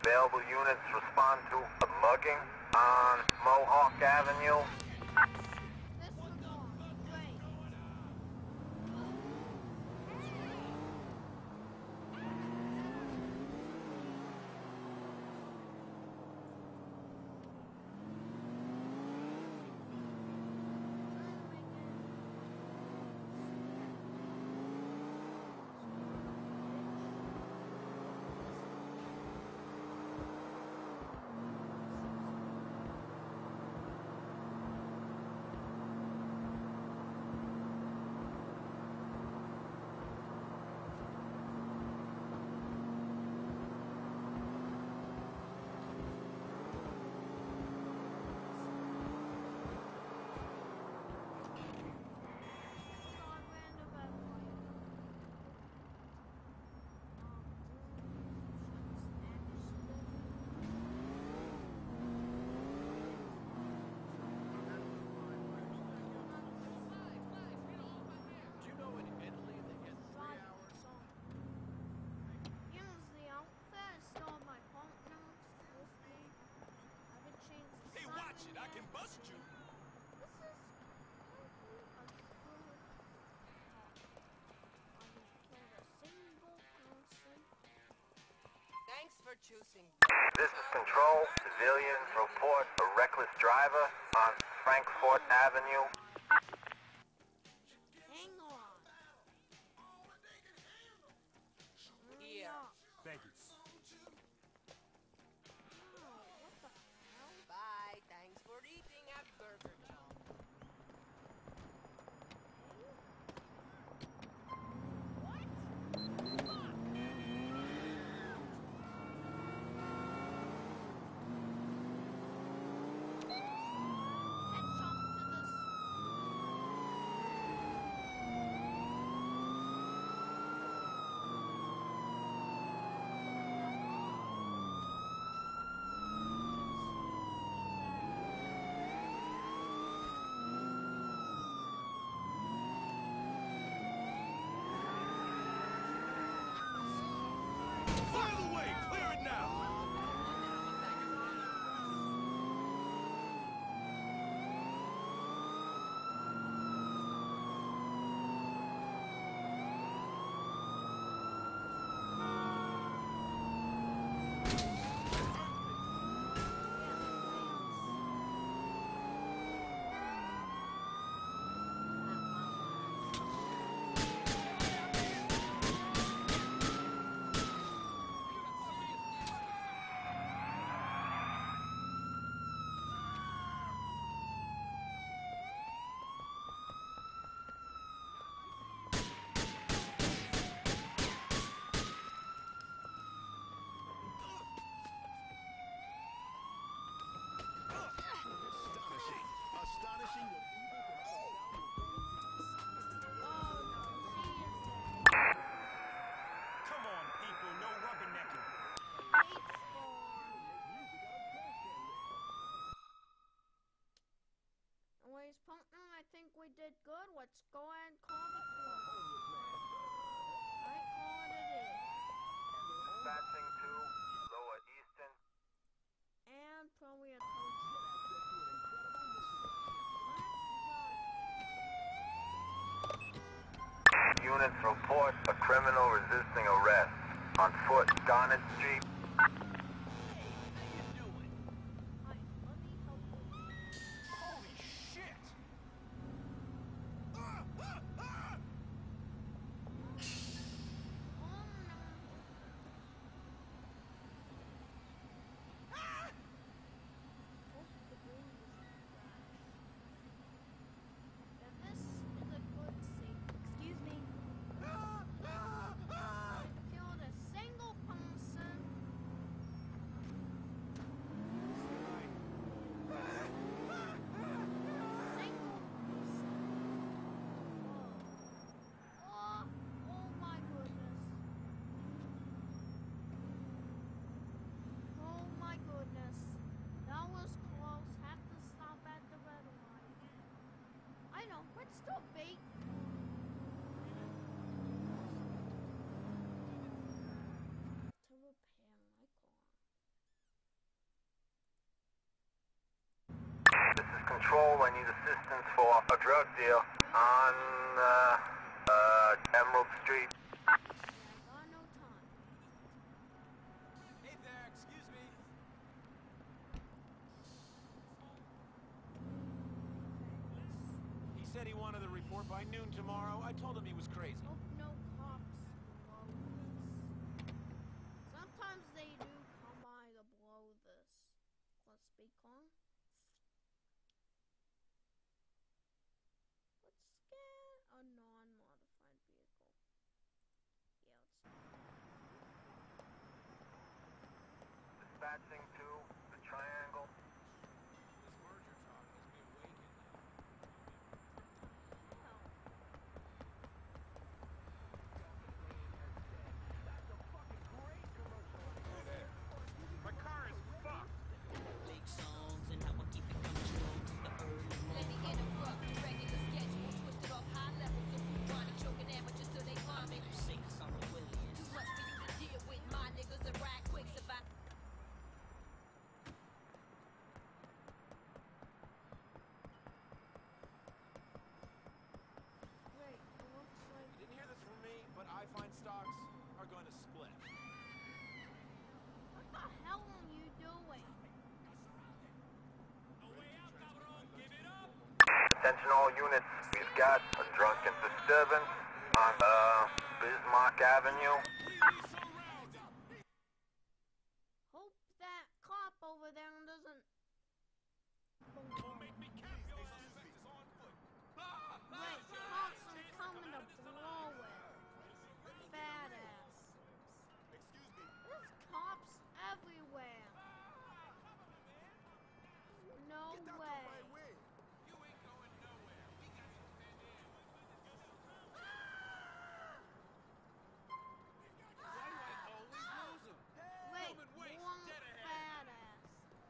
Available units respond to a mugging on Mohawk Avenue. This one more. Great. I can bust you. Thanks for choosing. This is Control. Civilians report a reckless driver on Frankfort Avenue. Hang on. Here. Thank you. Bye. Thanks for eating at Burger Job. Clear the way! Clear it now! Astonishing. Come on, people, no rubbernecking. Anyways, partner, I think we did good. Let's go ahead and call the call. Alright, call it in. Dispatching to Lower Easton. And probably a coach. Units report a criminal resisting arrest on foot, Garnet Street. Alright, let me help you. Holy shit! Oh no. This is a good scene. Excuse me. Killed a single person. Single person. Oh, oh my goodness. Oh my goodness. That was close. Have to stop at the red light. I know, but still bait. To repair my car. Control, I need assistance for a drug deal on Emerald Street. Yeah, I got no time. Hey there, excuse me. He said he wanted the report by noon tomorrow. I told him he was crazy. Hope no cops blow this. Sometimes they do come by to blow this. Let's be calm. Let's get a non-modified vehicle. Yeah, Dispatching to the Triangle. This merger talk has me awakened. hell. My car is fucked. Big songs and how I keep it coming strong to the early Let me morning. interrupt the regular schedule. Twisted off high levels of chronic choking amateurs till they vomit. Sing some Williams. Too much for you to deal with. My niggas are right quick survive. Wait, it looks like You didn't hear this from me, but I find stocks are going to split. what the hell are you doing? Attention all units, we've got a drunken disturbance on Bismarck Avenue. Hope that cop over there doesn't. Wait, cops are coming to blow it. Fat ass. There's cops everywhere. No way. Wait, one fat ass.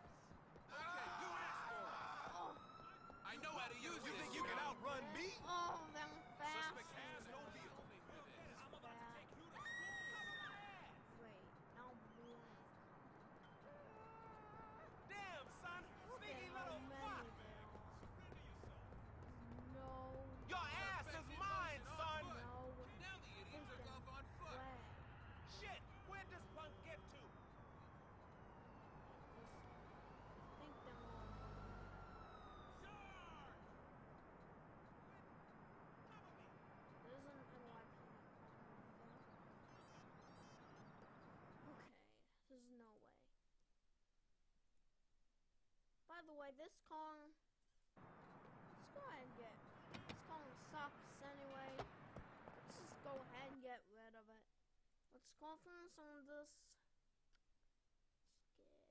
Oh, I know how to use it. You think you can outrun me? oh, them fast. has no vehicle. Wait, now blink. Damn, son. Look at how many there are. No. Your ass is mine, son. No. Now the idiots are off on foot. Way. Shit, where does Punk get to? I think they're all moving. There isn't a like car over there. Okay, there's no way. By the way, this car. Let's go ahead and get. This car sucks anyway. Let's just go ahead and get rid of it. Let's go from some of this. Let's get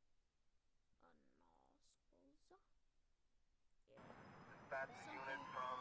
a Noscosa. Yeah. Dispatch the unit from